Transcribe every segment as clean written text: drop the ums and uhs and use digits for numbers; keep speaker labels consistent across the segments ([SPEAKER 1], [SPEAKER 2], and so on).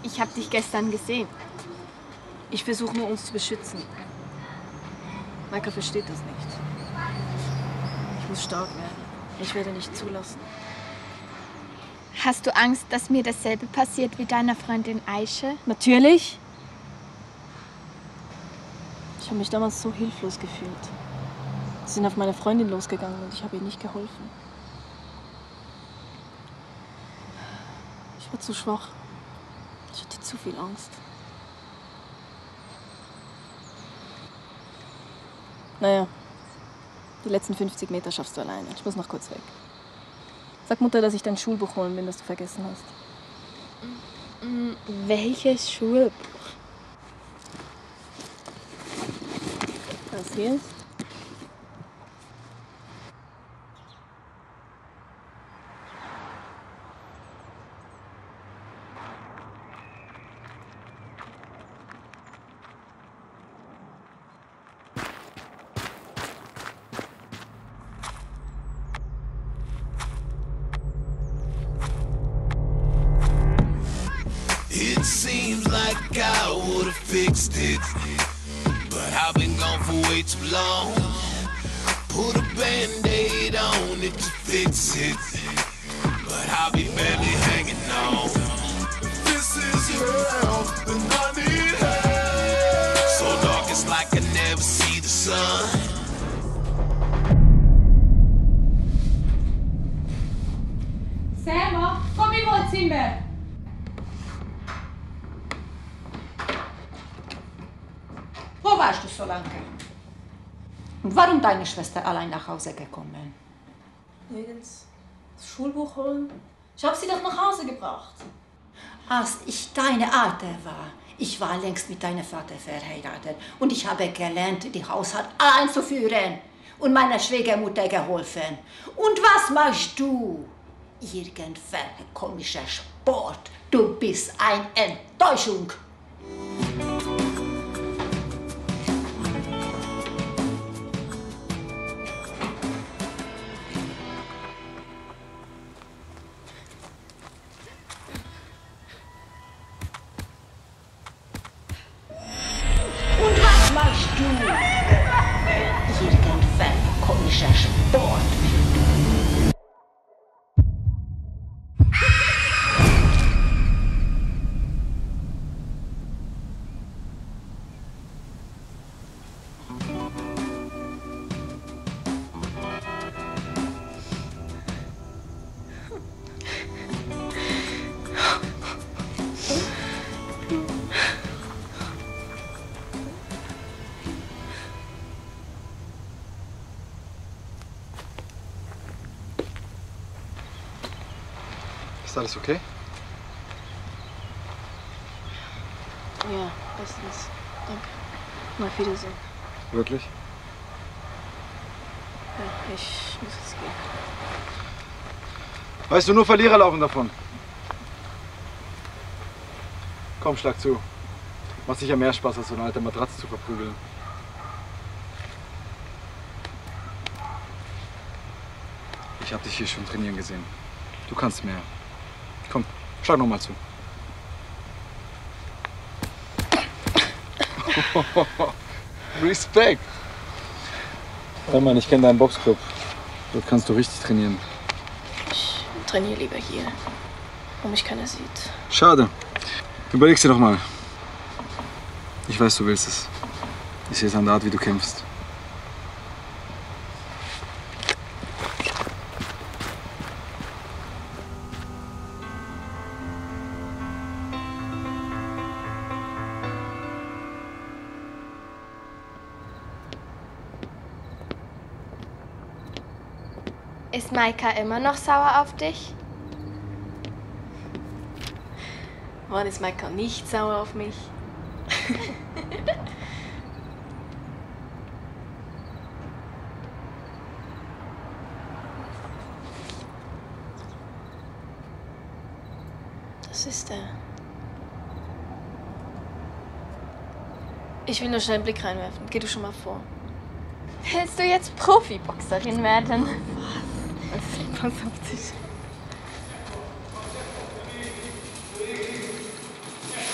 [SPEAKER 1] Ich habe dich gestern gesehen.
[SPEAKER 2] Ich versuche nur, uns zu beschützen. Maika versteht das nicht. Ich muss stark werden. Ich werde nicht zulassen.
[SPEAKER 1] Hast du Angst, dass mir dasselbe passiert wie deiner Freundin Aische?
[SPEAKER 2] Natürlich. Ich habe mich damals so hilflos gefühlt. Sie sind auf meine Freundin losgegangen und ich habe ihr nicht geholfen. Ich war zu schwach. Ich hatte zu viel Angst. Naja, die letzten 50 Meter schaffst du alleine. Ich muss noch kurz weg. Sag Mutter, dass ich dein Schulbuch holen bin, das du vergessen hast.
[SPEAKER 1] Welches Schulbuch?
[SPEAKER 2] Das hier ist.
[SPEAKER 3] It seems like I would've fixed it, but I've been gone for way too long. Put a band-aid on it to fix it, but I'll be barely hanging on. This is hell, and I need help. So dark it's like I never see the sun.
[SPEAKER 4] Selma, komm in mein Zimmer! Wo warst du so lange? Und warum deine Schwester allein nach Hause gekommen?
[SPEAKER 2] Nirgends. Das Schulbuch holen? Ich habe sie doch nach Hause gebracht.
[SPEAKER 4] Als ich deine Alter war, ich war längst mit deinem Vater verheiratet und ich habe gelernt, die Haushalt allein zu führen und meiner Schwiegermutter geholfen. Und was machst du? Irgendwelcher komischer Sport. Du bist eine Enttäuschung. Und was machst du? Irgendwelcher komischer Sport.
[SPEAKER 5] Ist alles okay?
[SPEAKER 2] Ja, bestens. Danke. Mal auf Wiedersehen.
[SPEAKER 5] Wirklich?
[SPEAKER 2] Ja, ich muss jetzt gehen.
[SPEAKER 5] Weißt du, nur Verlierer laufen davon. Komm, schlag zu. Macht sicher mehr Spaß, als so eine alte Matratze zu verprügeln. Ich hab dich hier schon trainieren gesehen. Du kannst mehr. Komm, schlag noch mal zu. Respekt! Hör mal, ich kenne deinen Boxclub. Dort kannst du richtig trainieren.
[SPEAKER 2] Ich trainiere lieber hier, wo mich keiner sieht.
[SPEAKER 5] Schade. Überleg's dir doch mal. Ich weiß, du willst es. Ich sehe es an der Art, wie du kämpfst.
[SPEAKER 1] Ist Maika immer noch sauer auf dich?
[SPEAKER 2] Wann ist Maika nicht sauer auf mich? Das ist er. Ich will nur schnell einen Blick reinwerfen. Geh du schon mal vor.
[SPEAKER 1] Willst du jetzt Profiboxerin werden?
[SPEAKER 2] Pass auf dich.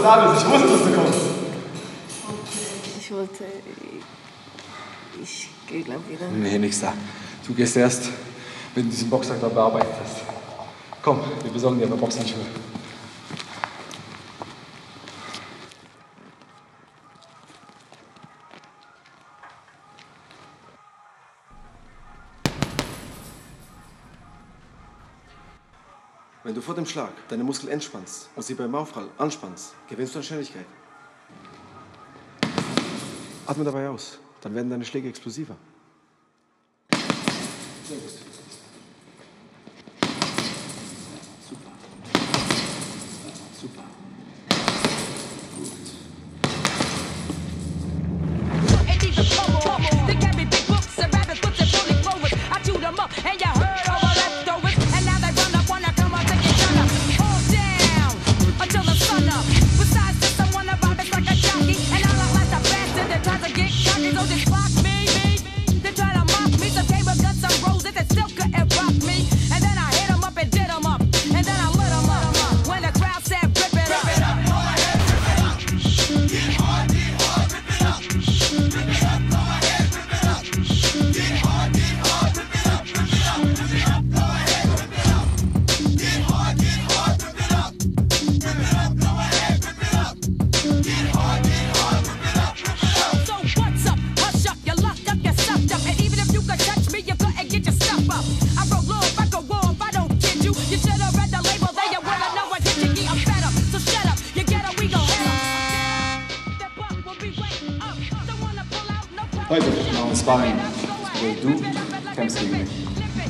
[SPEAKER 5] da bist. Ich wusste, dass du kommst.
[SPEAKER 2] Ich gehe gleich wieder.
[SPEAKER 5] Nee, nix da. Du gehst erst, wenn du diesen Boxsack da bearbeitet hast. Komm, wir besorgen dir aber Boxhandschuhe. Wenn du vor dem Schlag deine Muskeln entspannst und sie beim Aufprall anspannst, gewinnst du an Schnelligkeit. Atme dabei aus, dann werden deine Schläge explosiver. Sehr gut. Super. Super. Heute machen wir Sparring. Du kämpfst gegen mich.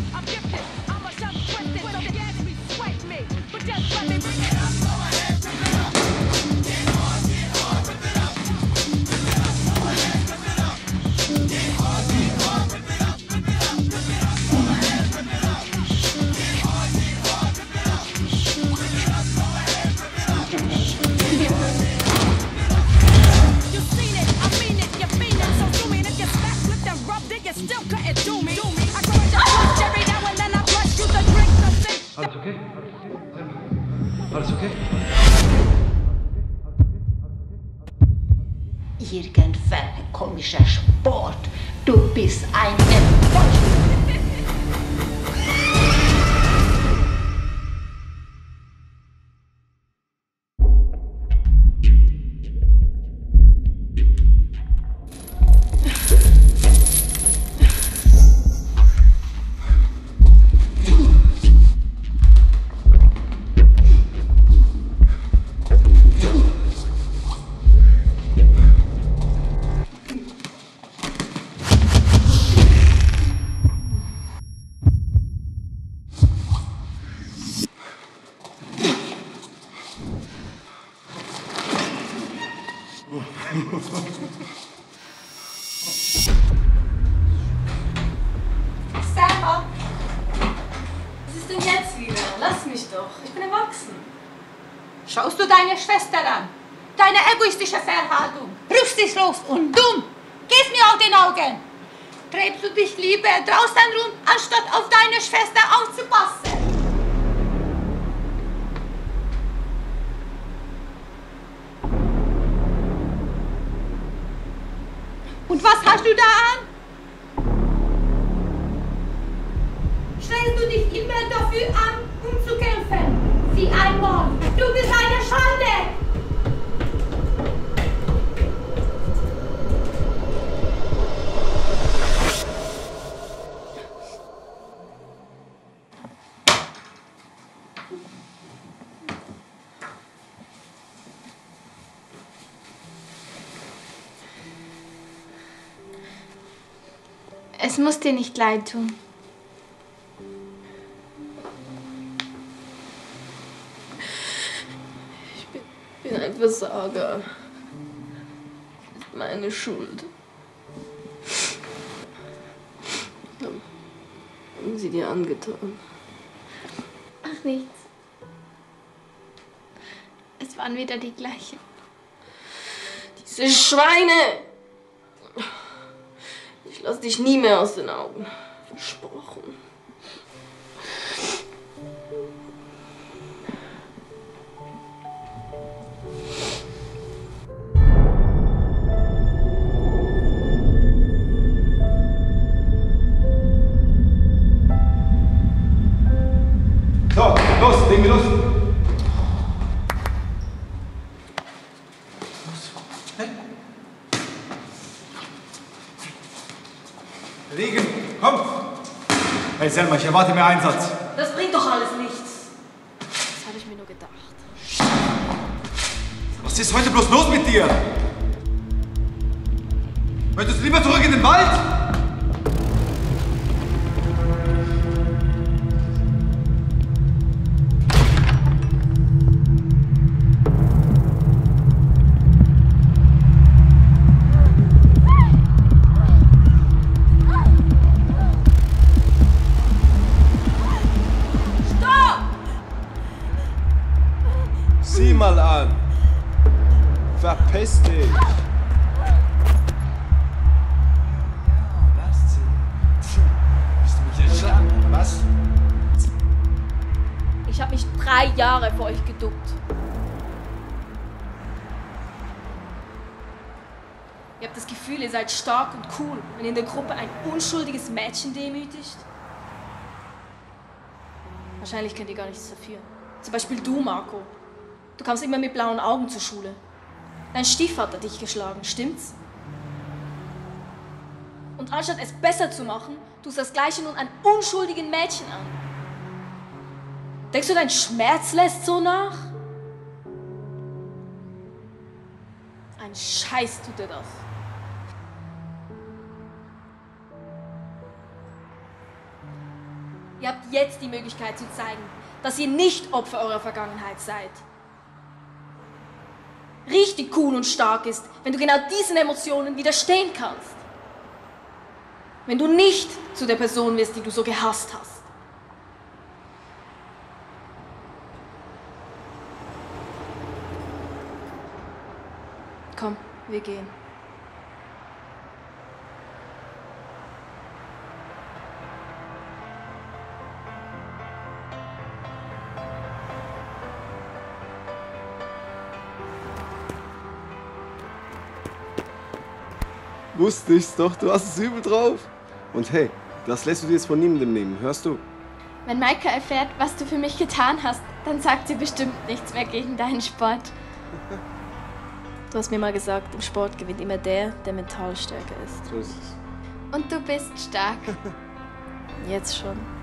[SPEAKER 5] Alles okay? Alles okay?
[SPEAKER 4] Irgendwann komischer Sport. Du bist ein Erfolg.
[SPEAKER 1] Sarah! Was ist denn jetzt wieder? Lass mich doch. Ich bin erwachsen.
[SPEAKER 4] Schaust du deine Schwester an? Deine egoistische Verhaltung. Rücksichtslos und dumm. Gehst mir aus den Augen. Treibst du dich lieber draußen rum, anstatt auf deine Schwester aufzupassen? Und was hast du da an? Strengst du dich immer dafür an, um zu kämpfen? Wie ein Mann. Du bist eine Schande.
[SPEAKER 1] Es muss dir nicht leid tun.
[SPEAKER 2] Ich bin ein Versager. Das ist meine Schuld. Haben sie dir angetan?
[SPEAKER 1] Ach, nichts. Es waren wieder die gleichen.
[SPEAKER 2] Diese Schweine! Ich lass dich nie mehr aus den Augen. Versprochen.
[SPEAKER 5] legen wir los. Liegen, komm! Hey Selma, ich erwarte mehr Einsatz.
[SPEAKER 2] Das bringt doch alles nichts. Das habe ich mir nur gedacht.
[SPEAKER 5] Was ist heute bloß los mit dir? Möchtest du lieber zurück in den Wald?
[SPEAKER 6] Sieh mal an. Verpiss dich. Bist du mich erschlagen? Was?
[SPEAKER 2] Ich habe mich 3 Jahre vor euch geduckt. Ihr habt das Gefühl, ihr seid stark und cool, wenn ihr in der Gruppe ein unschuldiges Mädchen demütigt. Wahrscheinlich könnt ihr gar nichts dafür. Zum Beispiel du, Marco. Du kamst immer mit blauen Augen zur Schule. Dein Stiefvater hat dich geschlagen, stimmt's? Und anstatt es besser zu machen, tust du das Gleiche nun einem unschuldigen Mädchen an. Denkst du, dein Schmerz lässt so nach? Ein Scheiß tut dir das. Ihr habt jetzt die Möglichkeit zu zeigen, dass ihr nicht Opfer eurer Vergangenheit seid. Richtig cool und stark ist, wenn du genau diesen Emotionen widerstehen kannst. Wenn du nicht zu der Person wirst, die du so gehasst hast. Komm, wir gehen.
[SPEAKER 6] Wusste ich's doch, du hast es übel drauf. Und hey, das lässt du dir jetzt von niemandem nehmen, hörst du?
[SPEAKER 7] Wenn Maika erfährt, was du für mich getan hast, dann sagt sie bestimmt nichts mehr gegen deinen Sport.
[SPEAKER 2] Du hast mir mal gesagt, im Sport gewinnt immer der, der mental stärker ist.
[SPEAKER 6] So ist es.
[SPEAKER 7] Und du bist stark.
[SPEAKER 2] Jetzt schon.